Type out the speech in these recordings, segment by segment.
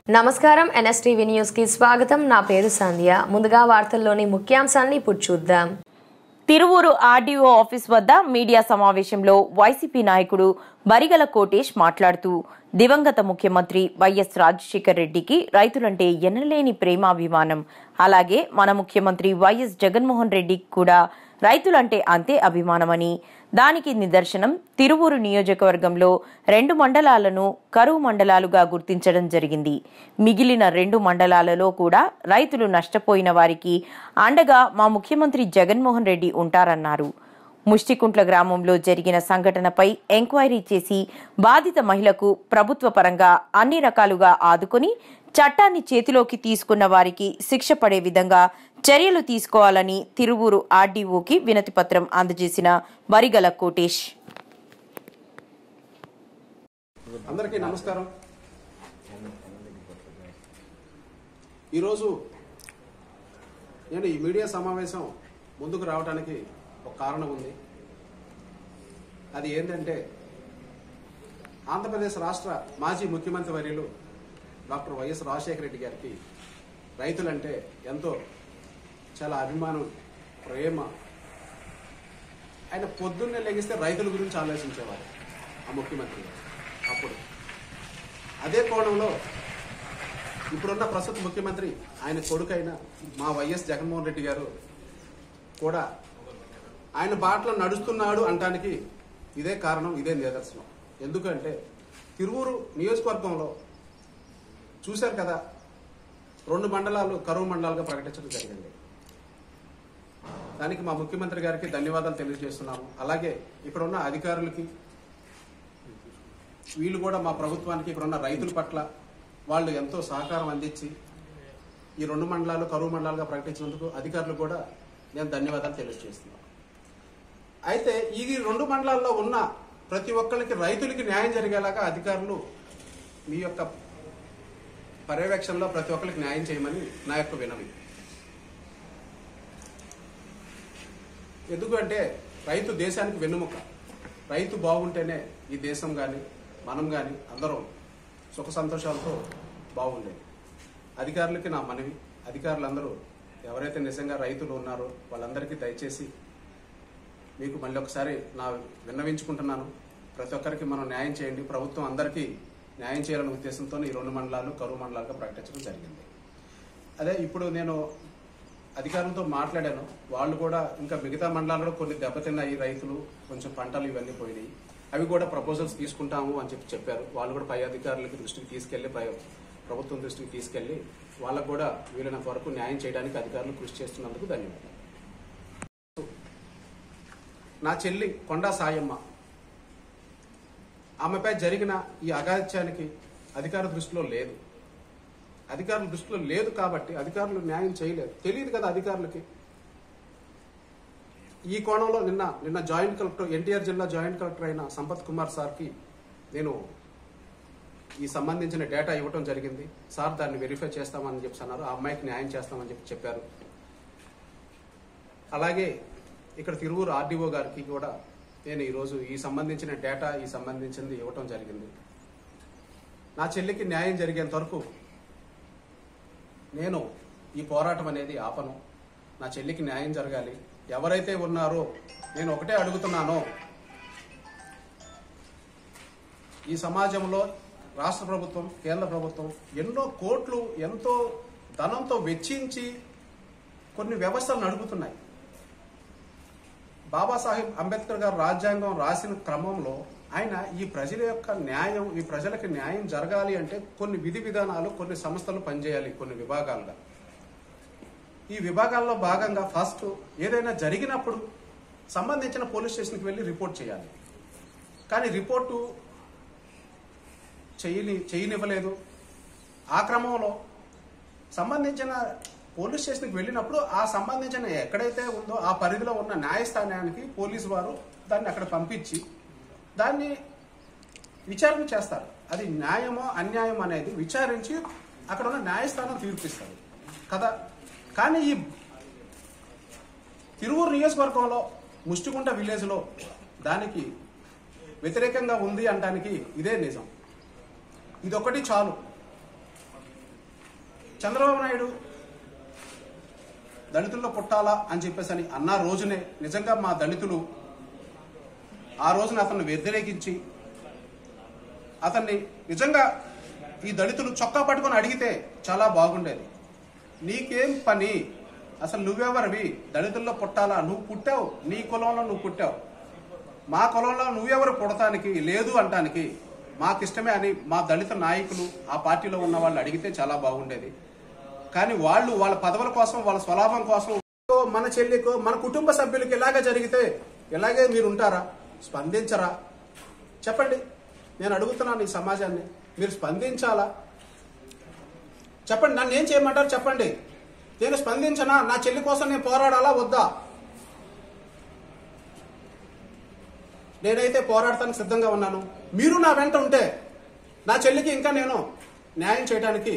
నమస్కారం NSTV news కి స్వాగతం. నా పేరు సంధ్య. ముందుగా వార్తల్లోని ముఖ్యాంశాలను ఇప్పుడు చూద్దాం. తిరువూరు ఆర్డీఓ ఆఫీస్ వద్ద మీడియా సమావేశంలో వైసీపీ నాయకుడు బరిగల కోటేష్ మాట్లాడుతూ దివంగత ముఖ్యమంత్రి వైఎస్ రాజశేఖర్ రెడ్డికి రైతులంటే ఎనలేని ప్రేమాభిమానం, అలాగే మన ముఖ్యమంత్రి వైఎస్ జగన్మోహన్ రెడ్డికి కూడా రైతులంటే అంతే అభిమానమని, దానికి నిదర్శనం తిరువూరు నియోజకవర్గంలో 2 మండలాలను కరువు మండలాలుగా గుర్తించడం జరిగింది. మిగిలిన 2 మండలాలలో కూడా రైతులు నష్టపోయిన వారికి అండగా మా ముఖ్యమంత్రి జగన్మోహన్ రెడ్డి ఉంటారన్నారు. ముష్టికుంట్ల గ్రామంలో జరిగిన సంఘటనపై ఎంక్వైరీ చేసి బాధిత మహిళకు ప్రభుత్వ పరంగా అన్ని రకాలుగా ఆదుకొని చట్టాన్ని చేతిలోకి తీసుకున్న వారికి శిక్ష పడే విధంగా చర్యలు తీసుకోవాలని తిరువూరు ఆర్డీఓకి వినతి పత్రం అందజేసిన బరిగల కోటేష్. అందరికీ నమస్కారం. ఈరోజు నేను ఈ మీడియా సమావేశం ముందుకు రావడానికి ఒక కారణం ఉంది. అది ఏంటంటే, ఆంధ్రప్రదేశ్ రాష్ట్ర మాజీ ముఖ్యమంత్రి వర్యులు డాక్టర్ వైఎస్ రాజశేఖర రెడ్డి గారికి రైతులంటే ఎంతో చాలా అభిమానం, ప్రేమ. ఆయన పొద్దున్నే లెగిస్తే రైతుల గురించి ఆలోచించేవారు ఆ ముఖ్యమంత్రి గారు. అప్పుడు అదే కోణంలో ఇప్పుడున్న ప్రస్తుత ముఖ్యమంత్రి ఆయన కొడుకైన మా వైఎస్ జగన్మోహన్ రెడ్డి గారు కూడా ఆయన బాటలో నడుస్తున్నాడు అంటానికి ఇదే కారణం, ఇదే నిదర్శనం. ఎందుకంటే తిరువూరు నియోజకవర్గంలో చూశారు కదా, 2 మండలాలు కరువు మండలాలుగా ప్రకటించడం జరిగింది. దానికి మా ముఖ్యమంత్రి గారికి ధన్యవాదాలు తెలియజేస్తున్నాము. అలాగే ఇక్కడ ఉన్న అధికారులకి, వీళ్ళు కూడా మా ప్రభుత్వానికి ఇక్కడ ఉన్న రైతుల పట్ల వాళ్ళు ఎంతో సహకారం అందించి ఈ 2 మండలాలు కరువు మండలాలుగా ప్రకటించినందుకు అధికారులు కూడా నేను ధన్యవాదాలు తెలియజేస్తున్నాను. అయితే ఈ 2 మండలాల్లో ఉన్న ప్రతి ఒక్కరికి రైతులకి న్యాయం జరిగేలాగా అధికారులు మీ యొక్క పర్యవేక్షణలో ప్రతి ఒక్కరికి న్యాయం చేయమని నా యొక్క వినవి. ఎందుకంటే రైతు దేశానికి వెన్నుముక. రైతు బాగుంటేనే ఈ దేశం కానీ మనం కానీ అందరం సుఖ సంతోషాలతో బాగుండేది. అధికారులకి నా మనవి, అధికారులందరూ ఎవరైతే నిజంగా రైతులు ఉన్నారో వాళ్ళందరికీ దయచేసి మీకు మళ్ళీ ఒకసారి నా విన్నవించుకుంటున్నాను. ప్రతి ఒక్కరికి మనం న్యాయం చేయండి. ప్రభుత్వం అందరికీ న్యాయం చేయాలనే ఉద్దేశంతో ఈ 2 మండలాలు కరువు మండలాలుగా ప్రకటించడం జరిగింది. అదే ఇప్పుడు నేను అధికారులతో మాట్లాడాను. వాళ్ళు కూడా ఇంకా మిగతా మండలాల్లో కొన్ని దెబ్బతిన్నాయి, రైతులు కొంచెం పంటలు ఇవన్నీ పోయినాయి, అవి కూడా ప్రపోజల్స్ తీసుకుంటాము అని చెప్పారు. వాళ్ళు కూడా పై అధికారులకి దృష్టికి తీసుకెళ్లి, ప్రభుత్వం దృష్టికి తీసుకెళ్లి వాళ్ళకు కూడా వీలైనంత వరకు న్యాయం చేయడానికి అధికారులు కృషి చేస్తున్నందుకు ధన్యవాదాలు. నా చెల్లి కొండా సాయమ్మ, ఆమెపై జరిగిన ఈ అఘాయిత్యానికి అధికారుల దృష్టిలో లేదు. అధికారుల దృష్టిలో లేదు కాబట్టి అధికారులు న్యాయం చేయలేదు. తెలియదు కదా అధికారులకి. ఈ కోణంలో నిన్న జాయింట్ కలెక్టర్, ఎన్టీఆర్ జిల్లా జాయింట్ కలెక్టర్ అయిన సంపత్ కుమార్ సార్కి నేను ఈ సంబంధించిన డేటా ఇవ్వటం జరిగింది. సార్ దాన్ని వెరిఫై చేస్తామని చెప్పి అన్నారు. ఆ అమ్మాయికి న్యాయం చేస్తామని చెప్పారు. అలాగే ఇక్కడ తిరువూరు ఆర్డీఓ గారికి కూడా నేను ఈరోజు ఈ సంబంధించిన డేటా ఈ సంబంధించింది ఇవ్వటం జరిగింది. నా చెల్లికి న్యాయం జరిగేంత వరకు నేను ఈ పోరాటం అనేది ఆపను. నా చెల్లికి న్యాయం జరగాలి. ఎవరైతే ఉన్నారో నేను ఒకటే అడుగుతున్నానో, ఈ సమాజంలో రాష్ట్ర ప్రభుత్వం, కేంద్ర ప్రభుత్వం ఎన్నో కోట్లు ఎంతో ధనంతో వెచ్చించి కొన్ని వ్యవస్థలు నడుపుతున్నాయి. బాబాసాహెబ్ అంబేద్కర్ గారు రాజ్యాంగం రాసిన క్రమంలో ఆయన ఈ ప్రజల యొక్క న్యాయం, ఈ ప్రజలకు న్యాయం జరగాలి అంటే కొన్ని విధి విధానాలు, కొన్ని సంస్థలు పనిచేయాలి కొన్ని విభాగాలుగా. ఈ విభాగాల్లో భాగంగా ఫస్ట్ ఏదైనా జరిగినప్పుడు సంబంధించిన పోలీస్ స్టేషన్కి వెళ్ళి రిపోర్ట్ చేయాలి. కానీ రిపోర్టు చేయనివ్వలేదు. ఆ క్రమంలో సంబంధించిన పోలీస్ స్టేషన్కి వెళ్ళినప్పుడు ఆ సంబంధించిన ఎక్కడైతే ఉందో ఆ పరిధిలో ఉన్న న్యాయస్థానానికి పోలీసు వారు దాన్ని అక్కడ పంపించి దాన్ని విచారణ చేస్తారు. అది న్యాయమో అన్యాయం అనేది విచారించి అక్కడ ఉన్న న్యాయస్థానం తీర్పిస్తారు కదా. కానీ ఈ తిరువూరు నియోజకవర్గంలో ముష్టికుంట విలేజ్లో దానికి వ్యతిరేకంగా ఉంది అనడానికి ఇదే నిజం. ఇదొకటి చాలు. చంద్రబాబు నాయుడు దళితుల్లో పుట్టాలా అని చెప్పేసి అని అన్న రోజునే నిజంగా మా దళితులు ఆ రోజున అతన్ని వ్యతిరేకించి అతన్ని నిజంగా ఈ దళితులు చొక్కా పట్టుకొని అడిగితే చాలా బాగుండేది. నీకేం పని, అసలు నువ్వెవరివి, దళితుల్లో పుట్టాలా, నువ్వు పుట్టావు, నీ కులంలో నువ్వు పుట్టావు, మా కులంలో నువ్వెవరు పుడటానికి లేదు అంటానికి, మాకిష్టమే అని మా దళిత నాయకులు ఆ పార్టీలో ఉన్న వాళ్ళు అడిగితే చాలా బాగుండేది. కానీ వాళ్ళు వాళ్ళ పదవుల కోసం, వాళ్ళ స్వలాభం కోసం మన చెల్లికో మన కుటుంబ సభ్యులకి ఇలాగే జరిగితే ఇలాగే మీరు ఉంటారా, స్పందించరా? చెప్పండి. నేను అడుగుతున్నాను ఈ సమాజాన్ని, మీరు స్పందించాలా? చెప్పండి. నన్ను ఏం చేయమంటారు చెప్పండి. నేను స్పందించనా? నా చెల్లి కోసం నేను పోరాడాలా వద్దా? నేనైతే పోరాడటానికి సిద్ధంగా ఉన్నాను. మీరు నా వెంట ఉంటే నా చెల్లికి ఇంకా నేను న్యాయం చేయడానికి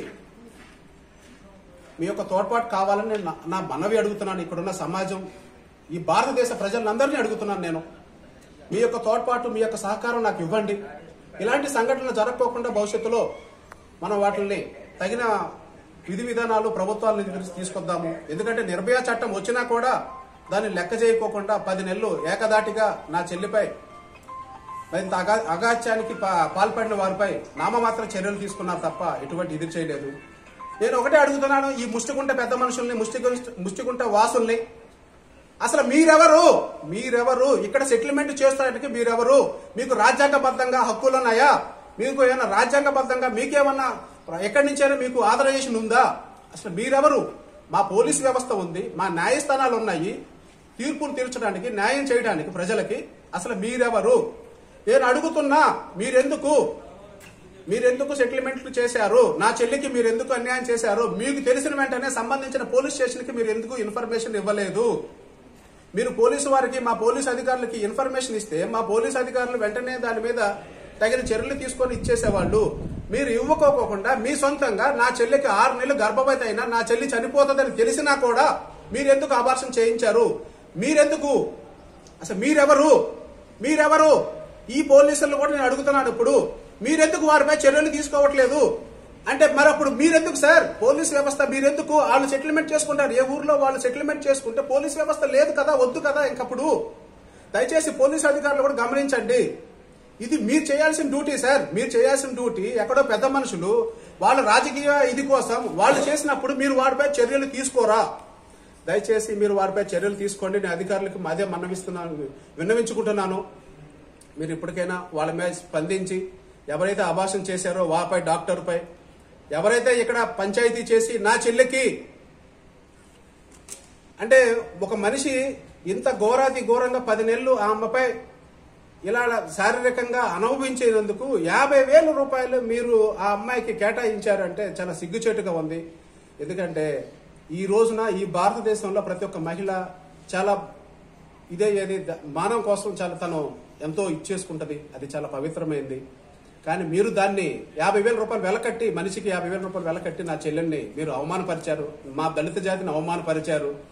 మీ యొక్క తోడ్పాటు కావాలని నేను నా మనవి అడుగుతున్నాను. ఇక్కడున్న సమాజం, ఈ భారతదేశ ప్రజలందరినీ అడుగుతున్నాను. నేను మీ యొక్క తోడ్పాటు, మీ యొక్క సహకారం నాకు ఇవ్వండి. ఇలాంటి సంఘటనలు జరగకోకుండా భవిష్యత్తులో మనం వాటిని తగిన విధి విధానాలు ప్రభుత్వాల నుంచి తీసుకొద్దాము. ఎందుకంటే నిర్భయ చట్టం వచ్చినా కూడా దాన్ని లెక్క చేయకోకుండా 10 నెలలు ఏకదాటిగా నా చెల్లిపై మరింత అగాత్యానికి పాల్పడిన వారిపై నామమాత్ర చర్యలు తీసుకున్నారు తప్ప ఎటువంటి ఇది చేయలేదు. నేను ఒకటే అడుగుతున్నాను, ఈ ముష్టిగుంట పెద్ద మనుషుల్ని, ముష్టిగుంట వాసుల్ని, అసలు మీరెవరు ఇక్కడ సెటిల్మెంట్ చేస్తానికి? మీరెవరు? మీకు రాజ్యాంగబద్ధంగా హక్కులున్నాయా? మీకు ఏమైనా రాజ్యాంగబద్ధంగా మీకేమన్నా ఎక్కడి నుంచైనా మీకు ఆథరైజేషన్ ఉందా? అసలు మీరెవరు? మా పోలీస్ వ్యవస్థ ఉంది, మా న్యాయస్థానాలు ఉన్నాయి, తీర్పులు తీర్చడానికి, న్యాయం చేయడానికి ప్రజలకి. అసలు మీరెవరు? నేను అడుగుతున్నా, మీరెందుకు సెటిల్మెంట్లు చేశారు? నా చెల్లికి మీరు ఎందుకు అన్యాయం చేశారు? మీకు తెలిసిన వెంటనే సంబంధించిన పోలీస్ స్టేషన్కి మీరు ఎందుకు ఇన్ఫర్మేషన్ ఇవ్వలేదు? మీరు పోలీసు వారికి, మా పోలీసు అధికారులకి ఇన్ఫర్మేషన్ ఇస్తే మా పోలీసు అధికారులు వెంటనే దాని మీద తగిన చర్యలు తీసుకొని ఇచ్చేసేవాళ్ళు. మీరు ఇవ్వకోకుండా మీ సొంతంగా నా చెల్లికి 6 నెలలు గర్భవతి అయినా నా చెల్లి చనిపోతుందని తెలిసినా కూడా మీరెందుకు అబార్షన్ చేయించారు? మీరెందుకు? అసలు మీరెవరు? ఈ పోలీసులను కూడా నేను అడుగుతున్నాను. ఇప్పుడు మీరెందుకు వారిపై చర్యలు తీసుకోవట్లేదు అంటే మరి అప్పుడు మీరెందుకు సార్? పోలీస్ వ్యవస్థ మీరెందుకు? వాళ్ళు సెటిల్మెంట్ చేసుకుంటారు, ఏ ఊర్లో వాళ్ళు సెటిల్మెంట్ చేసుకుంటే పోలీస్ వ్యవస్థ లేదు కదా, వద్దు కదా ఇంకప్పుడు. దయచేసి పోలీసు అధికారులు కూడా గమనించండి. ఇది మీరు చేయాల్సిన డ్యూటీ సార్. మీరు చేయాల్సిన డ్యూటీ ఎక్కడో పెద్ద మనుషులు వాళ్ళ రాజకీయ ఇది కోసం వాళ్ళు చేసినప్పుడు మీరు వారిపై చర్యలు తీసుకోరా? దయచేసి మీరు వారిపై చర్యలు తీసుకోండి. నేను అధికారులకు అదే విన్నవించుకుంటున్నాను. మీరు ఇప్పటికైనా వాళ్ళ మీద స్పందించి ఎవరైతే అబార్షన్ చేశారో వాపై, డాక్టర్పై, ఎవరైతే ఇక్కడ పంచాయతీ చేసి నా చెల్లికి అంటే ఒక మనిషి ఇంత ఘోరంగా 10 నెలలు ఆ అమ్మపై ఇలా శారీరకంగా అనుభవించేందుకు 50,000 రూపాయలు మీరు ఆ అమ్మాయికి కేటాయించారంటే చాలా సిగ్గుచేటుగా ఉంది. ఎందుకంటే ఈ రోజున ఈ భారతదేశంలో ప్రతి ఒక్క మహిళ చాలా మానవం కోసం చాలా తను ఎంతో ఇచ్చేసుకుంటది. అది చాలా పవిత్రమైంది. కానీ మీరు దాన్ని 50,000 రూపాయలు వెలకట్టి, మనిషికి 50,000 రూపాయలు వెలకట్టి నా చెల్లెల్ని మీరు అవమానపరిచారు, మా దళిత జాతిని అవమానపరిచారు.